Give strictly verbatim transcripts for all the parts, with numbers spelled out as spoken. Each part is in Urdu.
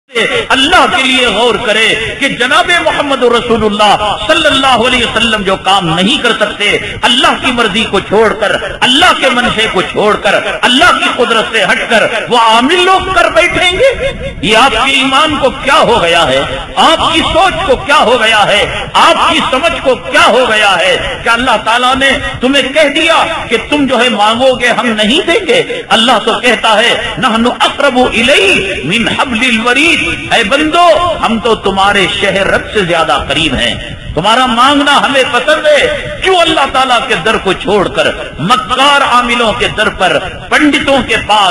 اللہ کے لیے غور کرے کہ جناب محمد رسول اللہ صلی اللہ علیہ وسلم جو کام نہیں کر سکتے اللہ کی مرضی کو چھوڑ کر، اللہ کے منشے کو چھوڑ کر، اللہ کی قدرت سے ہٹ کر وہ عامل لوگ کر بیٹھیں گے۔ یہ آپ کے ایمان کو کیا ہو گیا ہے، آپ کی سوچ کو کیا ہو گیا ہے، آپ کی سمجھ کو کیا ہو گیا ہے کہ اللہ تعالیٰ نے تمہیں کہہ دیا کہ تم جو ہے مانگو گے ہم نہیں دیں گے۔ اللہ تو کہتا ہے نحن اقرب الیہ من حبل الورید، اے بندو ہم تو تمہارے شہر رب سے زیادہ قریب ہیں، تمہارا مانگنا ہمیں پسند ہے۔ کیوں اللہ تعالیٰ کے در کو چھوڑ کر مکار عاملوں کے در پر، پنڈتوں کے پاس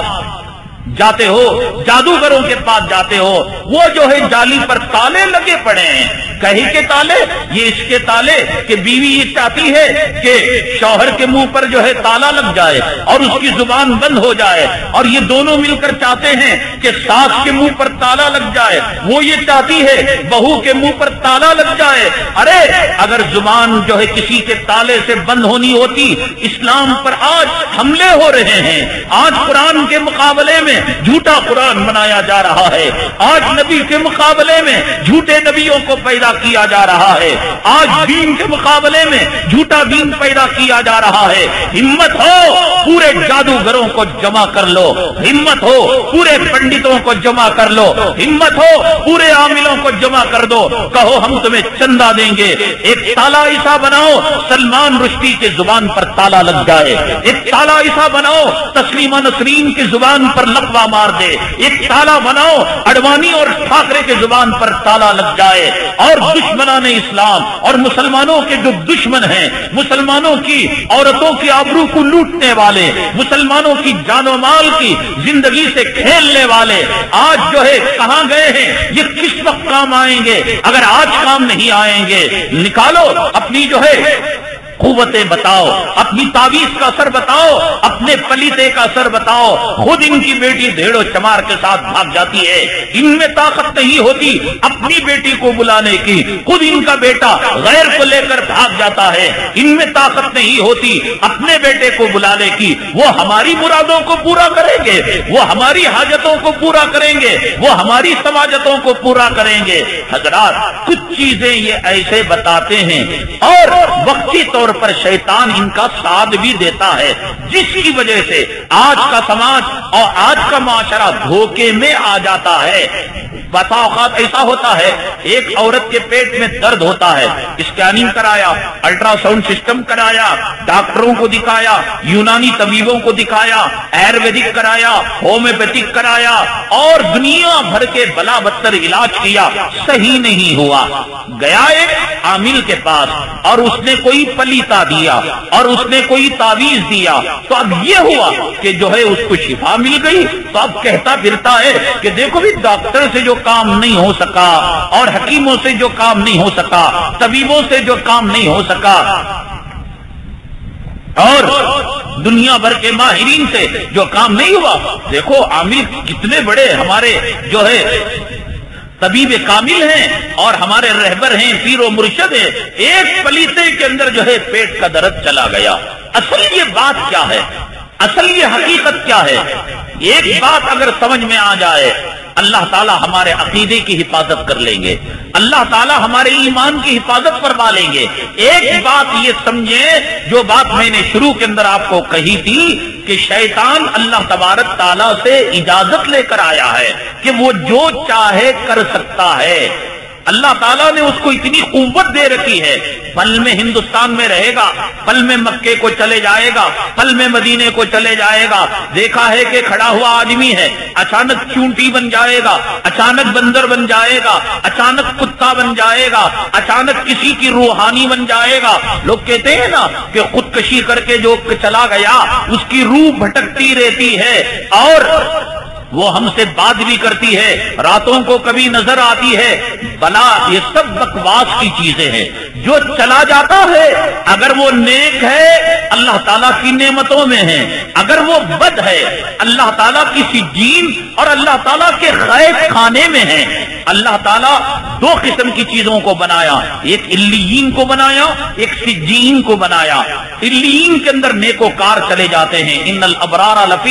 جاتے ہو، جادوگروں کے پاس جاتے ہو؟ وہ جو ہے جالی پر تالے لگے پڑے ہیں، کہی کے تالے، یہ اس کے تالے کہ بیوی یہ چاہتی ہے کہ شوہر کے منہ پر جو ہے تالا لگ جائے اور اس کی زبان بند ہو جائے، اور یہ دونوں مل کر چاہتے ہیں کہ ساس کے منہ پر تالا لگ جائے، وہ یہ چاہتی ہے بہو کے منہ پر تالا لگ جائے۔ ارے اگر زبان جو ہے کسی کے تالے سے بند ہونی ہوتی، اسلام پر آج حملے ہو رہے ہیں، آج قرآن کے مقابلے میں جھوٹا قرآن بنایا جا رہا ہے، آج نبی کے مقابلے میں جھوٹے نبیوں کو پیدا کیا جا رہا ہے، آج دین کے مقابلے میں جھوٹا دین پیدا کیا جا رہا ہے۔ ہمت ہو پورے جادوگروں کو جمع کر لو، ہمت ہو پورے پنڈتوں کو جمع کر لو، ہمت ہو پورے عاملوں کو جمع کر دو، کہو ہم تمہیں چندہ دیں گے۔ ایک تالا ایسا بناؤ سلمان رشدی کی زبان پر تالا لگ جائے، ایک تالا ایسا بناؤ تسلیمہ نسرین کی زبان پر لقوہ مار دے، ایک تالا بناؤ اڈوانی اور ٹھاکرے کی زبان پر تالا لگ جائے، اور دشمنان اسلام اور مسلمانوں کے جو دشمن ہیں، مسلمانوں کی عورتوں کی آبرو کو لوٹنے والے، مسلمانوں کی جان و مال کی زندگی سے کھیلنے والے، آج جو ہے کہاں گئے ہیں؟ یہ کس وقت کام آئیں گے؟ اگر آج کام نہیں آئیں گے، نکالو اپنی جو ہے قوتیں بتاؤ، اپنی تعویذ کا اثر بتاؤ، اپنے پلیتے کا اثر بتاؤ۔ خود ان کی بیٹی بھیڑ و چمار کے ساتھ بھاگ جاتی ہے، ان میں طاقت نہیں ہوتی اپنی بیٹی کو بلانے کی، خود ان کا بیٹا غیر کو لے کر بھاگ جاتا ہے، ان میں طاقت نہیں ہوتی اپنے بیٹے کو بلانے کی۔ وہ ہماری مرادوں کو پورا کریں گے، وہ ہماری حاجتوں کو پورا کریں گے، وہ ہماری سماجتوں کو پورا کریں گے۔ حضرات کچھ چیزیں یہ ایسے بتاتے ہیں اور وقتی طور پر شیطان ان کا ساتھ بھی دیتا ہے، جس کی وجہ سے آج کا سماج اور آج کا معاشرہ دھوکے میں آ جاتا ہے۔ بسا اوقات ایسا ہوتا ہے ایک عورت کے پیٹ میں درد ہوتا ہے، اسکیننگ کرایا، الٹرا ساؤنڈ سسٹم کرایا، ڈاکٹروں کو دکھایا، یونانی طبیبوں کو دکھایا، آیورویدک کرایا، ہومیوپیتھک کرایا، اور دنیا بھر کے بلا بدتر علاج کیا، صحیح نہیں ہوا۔ گیا ایک عامل کے پاس اور اس نے کوئی پلیتا دیا اور اس نے کوئی تعویذ دیا، تو اب یہ ہوا کہ جو ہے اس کو شفا مل گئی، تو اب کہتا پھرتا ہے کہ دیکھو بھی ڈاکٹر سے جو کام نہیں ہو سکا، اور حکیموں سے جو کام نہیں ہو سکا، طبیبوں سے جو کام نہیں ہو سکا، اور دنیا بھر کے ماہرین سے جو کام نہیں ہوا، دیکھو عامل کتنے بڑے ہمارے جو ہے طبیب کامل ہیں اور ہمارے رہبر ہیں، پیر و مرشد ہیں، ایک پلیتے کے اندر جو ہے پیٹ کا درد چلا گیا۔ اصل یہ بات کیا ہے، اصل یہ حقیقت کیا ہے؟ ایک بات اگر سمجھ میں آ جائے، اللہ تعالیٰ ہمارے عقیدے کی حفاظت کر لیں گے، اللہ تعالیٰ ہمارے ایمان کی حفاظت فرما لیں گے۔ ایک بات یہ سمجھیں، جو بات میں نے شروع کے اندر آپ کو کہی تھی کہ شیطان اللہ تبارک تعالیٰ سے اجازت لے کر آیا ہے کہ وہ جو چاہے کر سکتا ہے۔ اللہ تعالیٰ نے اس کو اتنی قوت دے رکھی ہے، پل میں ہندوستان میں رہے گا، پل میں مکے کو چلے جائے گا، پل میں مدینے کو چلے جائے گا۔ دیکھا ہے کہ کھڑا ہوا آدمی ہے، اچانک چونٹی بن جائے گا، اچانک بندر بن جائے گا، اچانک کتا بن جائے گا، اچانک کسی کی روحانی بن جائے گا۔ لوگ کہتے ہیں نا کہ خودکشی کر کے جو چلا گیا اس کی روح بھٹکتی رہتی ہے، اور وہ ہم سے بات بھی کرتی ہے، راتوں کو کبھی نظر آتی ہے۔ بلا یہ سب بکواس کی چیزیں ہیں۔ جو چلا جاتا ہے اگر وہ نیک ہے اللہ تعالیٰ کی نعمتوں میں ہے، اگر وہ بد ہے اللہ تعالیٰ کی سجین اور اللہ تعالیٰ کے غیب خانے میں ہے۔ اللہ تعالیٰ دو قسم کی چیزوں کو بنایا، ایک علیین کو بنایا، ایک سجین کو بنایا۔ علیین کے اندر نیکوکار چلے جاتے ہیں، ان الابرار لفی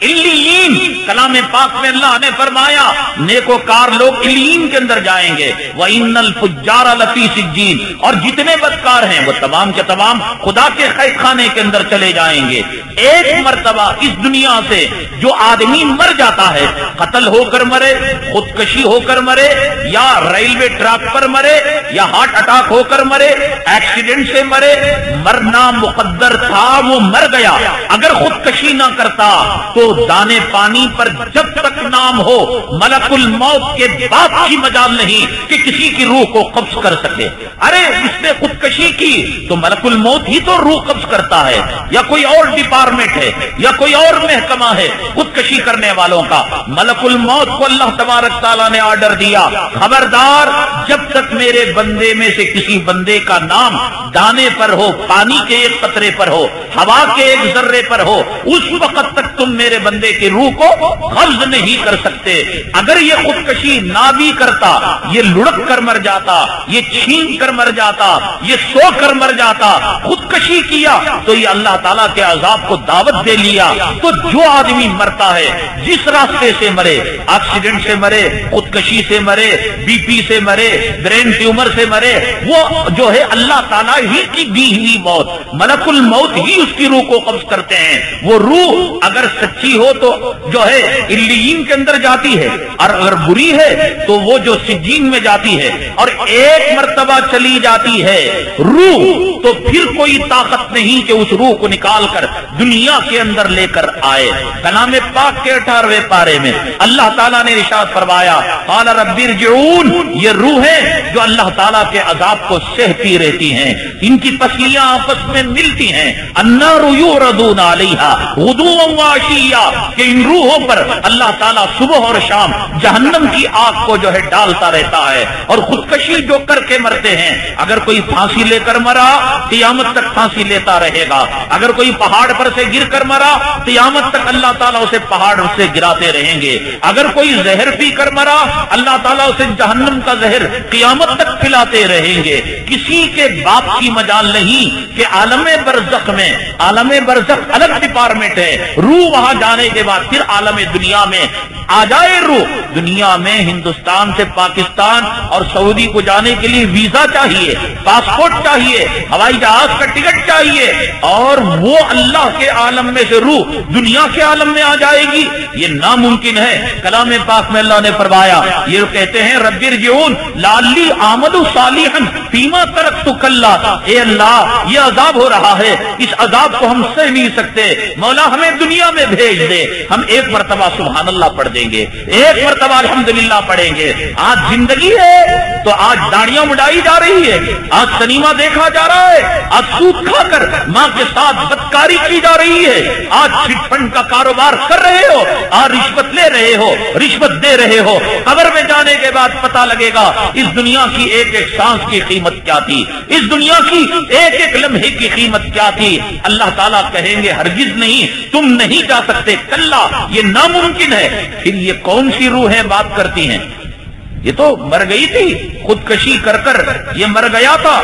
इल्लीन, कलाम पाक में अल्लाह ने फरमाया नेकोकार लोग इल्लीन के अंदर जाएंगे। व इन्नल फुज्जार लफी सिज्जीन, और जितने बदकार हैं वो तमाम के तमाम खुदा के कैद खाने के अंदर चले जाएंगे। एक मर्तबा इस दुनिया से जो आदमी मर जाता है, कत्ल होकर मरे, खुदकशी होकर मरे, या रेलवे ट्रैक पर मरे, या हार्ट अटैक होकर मरे, एक्सीडेंट से मरे, मरना मुकद्दर था, वो मर गया। अगर खुदकशी ना करता तो दाने पानी पर जब तक नाम हो मलकुल मौत के बाप की मजाल नहीं कि किसी की रूह को कब्ज कर सके। अरे इसने खुदकशी की तो मलकुल मौत ही तो रूह कब्ज करता है, या कोई और डिपार्टमेंट है, या कोई और महकमा है खुदकशी करने वालों का। मलकुल मौत को अल्लाह तबारक ताला ने ऑर्डर दिया, खबरदार जब तक मेरे बंदे में से किसी बंदे का नाम दाने पर हो, पानी के एक कतरे पर हो, हवा के एक जर्रे पर हो, उस वक्त तक तुम मेरे बंदे की रूह को कब्ज नहीं कर सकते। अगर ये खुदकशी ना भी करता, ये लुढ़क कर मर जाता, ये छीन कर मर जाता, ये सो कर मर जाता, खुदकशी किया तो ये अल्लाह ताला के अजाब को दावत दे लिया। तो जो आदमी मरता है जिस रास्ते से मरे, एक्सीडेंट से मरे, खुदकशी से मरे, बीपी से मरे, ब्रेन ट्यूमर से मरे, वो जो है अल्लाह ताला ही की दी हुई मौत, मलकुल मौत ही उसकी रूह को कब्ज करते हैं। वो रूह अगर सच्ची हो तो जो है इल्लीन के अंदर जाती है, और अगर बुरी है तो वो जो सिज्जीन में जाती है। और एक मर्तबा चली जाती है रूह तो फिर कोई ताकत नहीं कि उस रूह को निकाल कर दुनिया के अंदर लेकर आए। कलाम पाक के अठारहवें पारे में अल्लाह ताला ने इरशाद फरमाया, क़ाल रब्बिरजिऊन, ये रूह है जो अल्लाह ताला के अजाब को सहती रहती हैं, इनकी पसलियां आपस में मिलती हैं। अन्नारु युरदूना अलैहा गुदुव्वन व अशिय्या, कि इन रूहों पर अल्लाह ताला सुबह और शाम जहन्नम की आग को जो है डालता रहता है। और खुदकशी जो करके मरते हैं, अगर कोई फांसी लेकर मरा क़यामत तक फांसी लेता रहेगा, अगर कोई पहाड़ पर से गिर कर मरा क़यामत तक अल्लाह ताला उसे पहाड़ से गिराते रहेंगे, अगर कोई जहर पी कर मरा अल्लाह ताला उसे जहन्नम का जहर क़यामत तक पिलाते रहेंगे। किसी के बाप की मजाल नहीं कि आलमे बरज़ख में, आलमे बरज़ख अलग डिपार्टमेंट है, रूह वहां जाने के बाद फिर आलमे दुनिया में आ जाए रूह। दुनिया में हिंदुस्तान से पाकिस्तान और सऊदी को जाने के लिए वीजा चाहिए, पासपोर्ट चाहिए, हवाई जहाज का टिकट चाहिए, और वो अल्लाह के आलम में से रूह दुनिया के आलम में आ जाएगी, ये नामुमकिन है। कलाम पाक में अल्लाह ने फरमाया, ये कहते हैं रब्बिरजिऊन लाली आमलु सालिहन फीमा तरक्तु कल्ला, ए अल्लाह ये अजाब हो रहा है, इस अजाब को हम सह नहीं सकते, मौला हमें दुनिया में भेज दे। हम एक मरतबा सुभान अल्लाह पढ़ देंगे, एक मरतबा अल्हम्दुलिल्लाह पढ़ेंगे। आज जिंदगी है तो आज दाढ़ियां मुड़ाई जा रही है, आज सिनेमा देखा जा रहा है, आज सूद खाकर मां के साथ बदकारी की जा रही है, आज चिटफंड का कारोबार कर रहे हो, आज रिश्वत ले रहे हो, रिश्वत दे रहे हो। कब्र में जाने के बाद पता लगेगा इस दुनिया की एक एक सांस की कीमत क्या थी, इस दुनिया की एक एक लम्हे की कीमत क्या थी। अल्लाह ताला कहेंगे हरगिज नहीं, तुम नहीं जा सकते, कल्ला ये नामुमकिन है। फिर ये कौन सी रूहें बात करती हैं? ये तो मर गई थी, खुदकशी कर कर ये मर गया था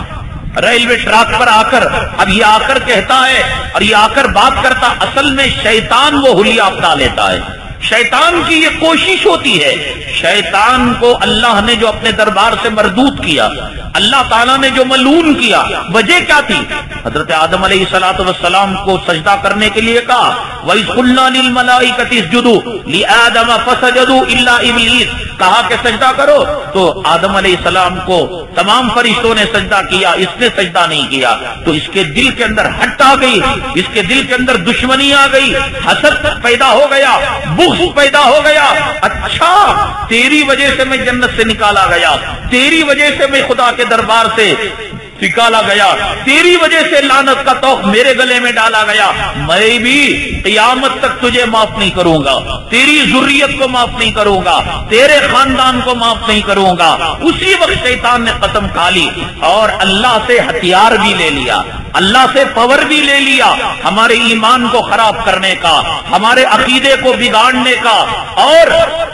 रेलवे ट्रैक पर आकर, अब ये आकर कहता है और ये आकर बात करता। असल में शैतान वो हुलिया अपना लेता है, शैतान की ये कोशिश होती है। शैतान को अल्लाह ने जो अपने दरबार से मरदूद किया, अल्लाह ताला ने जो मलून किया, वजह क्या थी? हजरत आदम अलैहिस्सलातु वस्सलाम को सजदा करने के लिए कहा, वइज़ क़ुल्ना लिल मलाइकति इसजुदू लि आदम फसजदू इल्ला इब्लीस, कहा कि सजदा करो, तो आदम अलैहिस्सलाम को तमाम फरिश्तों ने सजदा किया, इसने सजदा नहीं किया। तो इसके दिल के अंदर हट आ गई, इसके दिल के अंदर दुश्मनी आ गई, हसद पैदा हो गया, बुग़्ज़ पैदा हो गया। अच्छा तेरी वजह से मैं जन्नत से निकाला गया, तेरी वजह से मैं खुदा के दरबार से निकाला गया, तेरी वजह से लानत का तौक मेरे गले में डाला गया, मैं भी क़यामत तक तुझे माफ नहीं करूंगा, तेरी जुर्रियत को माफ नहीं करूंगा, तेरे खानदान को माफ नहीं करूंगा। उसी वक्त शैतान ने कसम खा ली और अल्लाह से हथियार भी ले लिया, अल्लाह से पावर भी ले लिया, हमारे ईमान को खराब करने का, हमारे अकीदे को बिगाड़ने का। और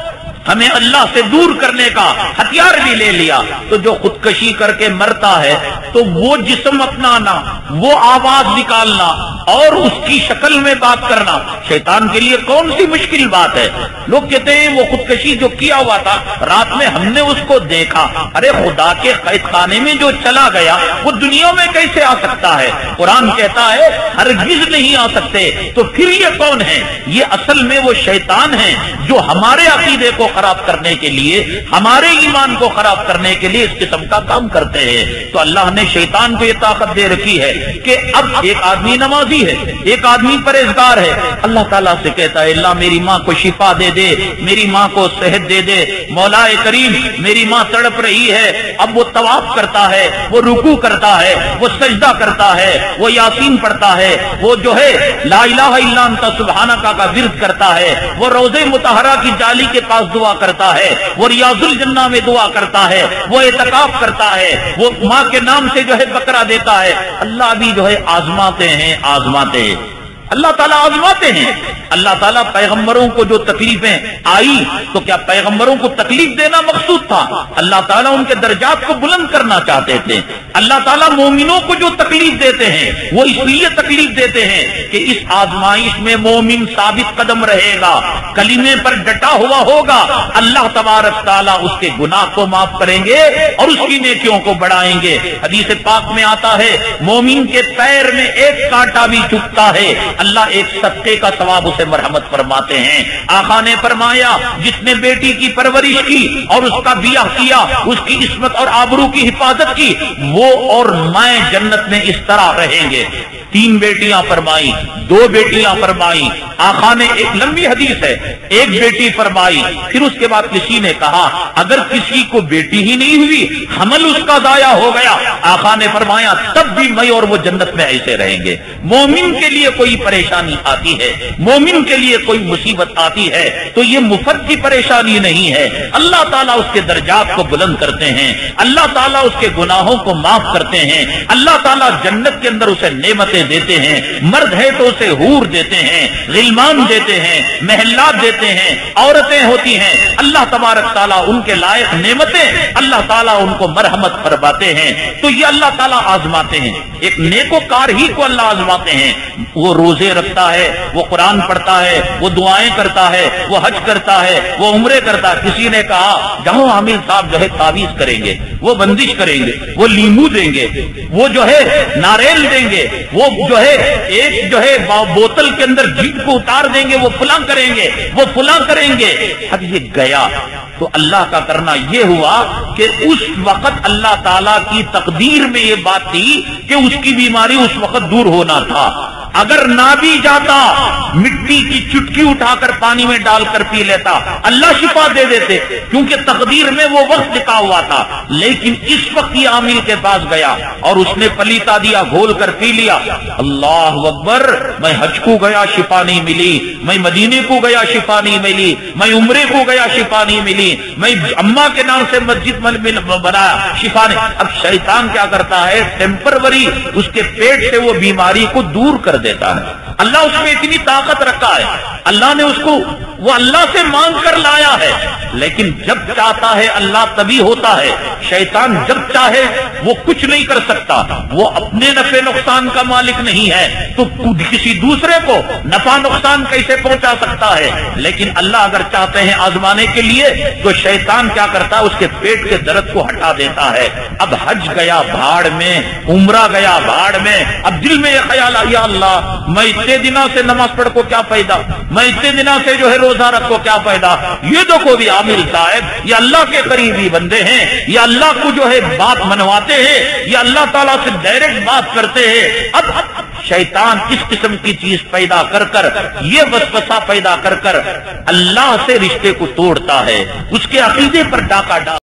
ہمیں اللہ سے دور کرنے کا ہتھیار بھی لے لیا، تو جو خودکشی کر کے مرتا ہے تو وہ جسم اپنانا، وہ آواز نکالنا اور اس کی شکل میں بات کرنا شیطان کے لیے کون سی مشکل بات ہے؟ لوگ کہتے ہیں وہ خودکشی جو کیا ہوا تھا رات میں ہم نے اس کو دیکھا، ارے خدا کے قید خانے میں جو چلا گیا وہ دنیا میں کیسے آ سکتا ہے؟ قرآن کہتا ہے ہرگز نہیں آ سکتے، تو پھر یہ کون ہے؟ یہ اصل میں وہ شیطان ہیں جو ہمارے عقیدے کو خراب کرنے کے لیے، ہمارے ایمان کو خراب کرنے کے لیے اس قسم کا کام کرتے ہیں۔ تو اللہ نے شیطان کو یہ طاقت دے رکھی ہے کہ اب ایک آدمی نمازی ہے، ایک آدمی پرہیزگار ہے، اللہ تعالیٰ سے کہتا ہے اللہ میری ماں کو شفا دے دے، میری ماں کو صحت دے دے، مولا کریم میری ماں تڑپ رہی ہے۔ اب وہ طواف کرتا ہے، وہ رکوع کرتا ہے، وہ سجدہ کرتا ہے، وہ یاسین پڑھتا ہے، وہ جو ہے لا الہ الا انت سبحانک کا ورد کرتا ہے، وہ روضہ مطہرہ کی جالی کے پاس دعا کرتا ہے، وہ ریاض الجنہ میں دعا کرتا ہے، وہ اعتکاف کرتا ہے، وہ ماں کے نام سے جو ہے بکرا دیتا ہے۔ اللہ بھی جو ہے آزماتے ہیں آزماتے ہیں اللہ تعالیٰ آزماتے ہیں۔ اللہ تعالیٰ پیغمبروں کو جو تکلیفیں آئی تو کیا پیغمبروں کو تکلیف دینا مقصود تھا؟ اللہ تعالیٰ ان کے درجات کو بلند کرنا چاہتے تھے۔ اللہ تعالیٰ مومنوں کو جو تکلیف دیتے ہیں وہ اس لیے تکلیف دیتے ہیں کہ اس آزمائش میں مومن ثابت قدم رہے گا، کلمے پر ڈٹا ہوا ہوگا، اللہ تبارک تعالیٰ اس کے گناہ کو معاف کریں گے اور اس کی نیکیوں کو بڑھائیں گے۔ حدیث پاک میں آتا ہے مومن کے پیر میں ایک کانٹا بھی چبھتا ہے اللہ ایک صدقے کا ثواب اسے مرحمت فرماتے ہیں۔ آقا نے فرمایا جس نے بیٹی کی پرورش کی اور اس کا بیاہ کیا، اس کی عصمت اور آبرو کی حفاظت کی، وہ اور میں جنت میں اس طرح رہیں گے۔ تین بیٹیاں فرمائی، دو بیٹیاں فرمائی، آقا نے ایک لمبی حدیث ہے ایک بیٹی فرمائی، پھر اس کے بعد کسی نے کہا اگر کسی کو بیٹی ہی نہیں ہوئی حمل اس کا ضائع ہو گیا، آقا نے فرمایا تب بھی میں اور وہ جنت میں ایسے رہیں گے۔ مومن کے لیے کوئی پریشانی آتی ہے، مومن کے لیے کوئی مصیبت آتی ہے تو یہ مفت کی پریشانی نہیں ہے، اللہ تعالیٰ اس کے درجات کو بلند کرتے ہیں، اللہ تعالیٰ اس کے گناہوں کو معاف کرتے ہیں، اللہ تعالیٰ جنت کے اندر اسے نعمتیں دیتے ہیں، مرد ہے تو اسے حور دیتے ہیں، غلمان دیتے ہیں، محلات دیتے ہیں، عورتیں ہوتی ہیں، اللہ تبارک تعالیٰ ان کے لائق نعمتیں اللہ تعالیٰ ان کو مرحمت فرماتے ہیں۔ تو یہ اللہ تعالیٰ آزماتے ہیں، ایک نیکوکار ہی کو اللہ آزماتے ہیں، وہ روزے رکھتا ہے، وہ قرآن پڑھتا ہے، وہ دعائیں کرتا ہے، وہ حج کرتا ہے، وہ عمرے کرتا ہے۔ کسی نے کہا جہاں عامل صاحب جو ہے تعویذ کریں گے، وہ بندش کریں گے، وہ لیمو دیں گے، وہ جو ہے ناریل دیں گے، وہ جو ہے ایک جو ہے بوتل کے اندر جیت کو اتار دیں گے، وہ فلاں کریں گے، وہ فلاں کریں گے۔ اب یہ گیا تو اللہ کا کرنا یہ ہوا کہ اس وقت اللہ تعالیٰ کی تقدیر میں یہ بات تھی کہ اس کی بیماری اس وقت دور ہونا تھا۔ اگر نہ بھی جاتا مٹی کی چٹکی اٹھا کر پانی میں ڈال کر پی لیتا اللہ شفا دے دیتے، کیونکہ تقدیر میں وہ وقت لکھا ہوا تھا۔ لیکن اس وقت یہ عامل کے پاس گیا اور اس نے پلیتا دیا گھول کر پی لیا، اللہ اکبر، میں حج کو گیا شفا نہیں ملی، میں مدینے کو گیا شفا نہیں ملی، میں عمرے کو گیا شفا نہیں ملی، میں اماں کے نام سے مسجد بنایا شفا نہیں۔ اب شیطان کیا کرتا ہے ٹیمپروری اس کے پیٹ سے وہ بیماری کو دور کر دیتا ہے۔ اللہ اس میں اتنی طاقت رکھا ہے، اللہ نے اس کو وہ اللہ سے مانگ کر لایا ہے، لیکن جب چاہتا ہے اللہ تبھی ہوتا ہے۔ شیطان جب چاہے وہ کچھ نہیں کر سکتا، وہ اپنے نفع نقصان کا مالک نہیں ہے تو کسی دوسرے کو نفع نقصان کیسے پہنچا سکتا ہے؟ لیکن اللہ اگر چاہتے ہیں آزمانے کے لیے تو شیطان کیا کرتا ہے اس کے پیٹ کے درد کو ہٹا دیتا ہے۔ اب حج گیا بھاڑ میں، عمرہ گیا بھاڑ میں، اب دل میں یہ خیال آیا اللہ میں اتنے دنوں سے نماز پڑھ کو کیا فائدہ، میں اتنے دنوں سے جو ہے روزہ رکھ کو کیا فائدہ۔ یہ دیکھو بھی عامل صاحب یہ اللہ کے قریبی بندے ہیں، یہ اللہ کو جو ہے بات منواتے ہیں، یہ اللہ تعالیٰ سے ڈائریکٹ بات کرتے ہیں۔ اب شیطان اس قسم کی چیز پیدا کر کر یہ وسوسہ پیدا کر کر اللہ سے رشتے کو توڑتا ہے، اس کے عقیدے پر ڈاکہ ڈال